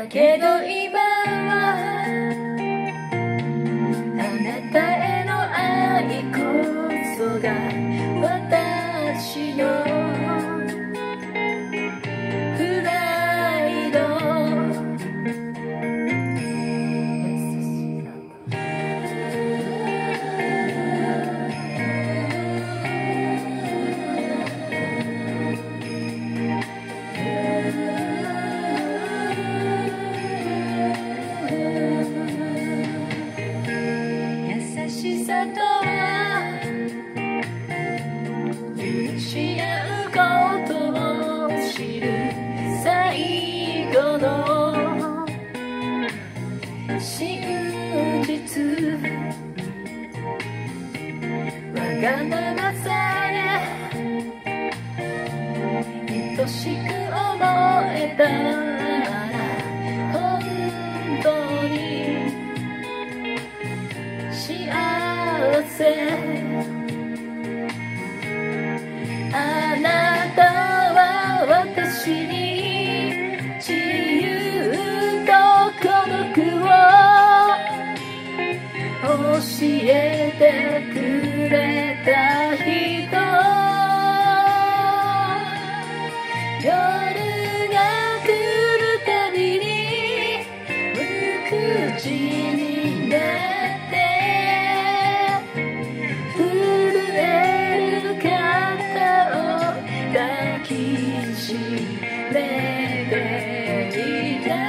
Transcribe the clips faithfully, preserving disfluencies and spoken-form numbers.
けど今はあなたへの愛こそが私のプライド。優しさとは許し合うことを知る最後の真実。わがままさえ愛しく思えたら本当に幸せ。あなたは私に自由と孤独を教えてくれた人。夜が来るたびに無口になって震える肩を抱きしめていた。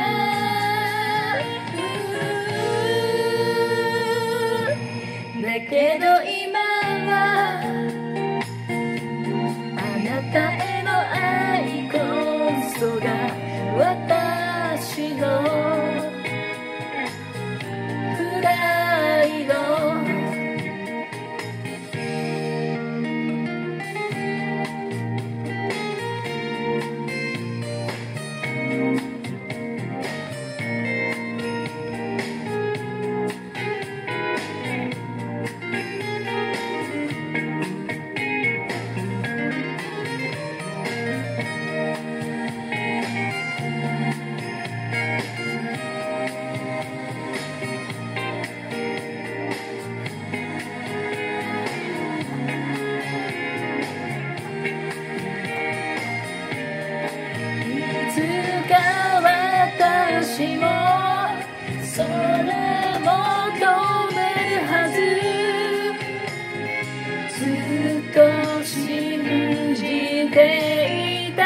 だけど今はあなたへの愛こそが私のプライド。いつか私もそれを求めるはず。ずっと信じていた。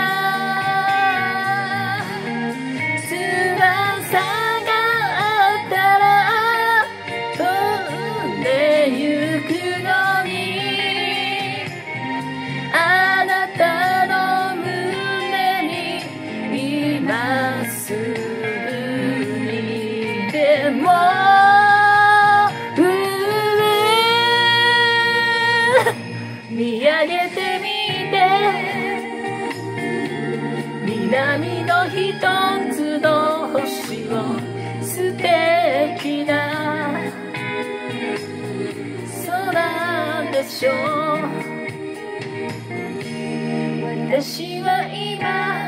翼があったら飛んでゆくのに、あなたの胸に今すぐにでも見上げてみて、南の一つの星を素敵な空でしょう。私は今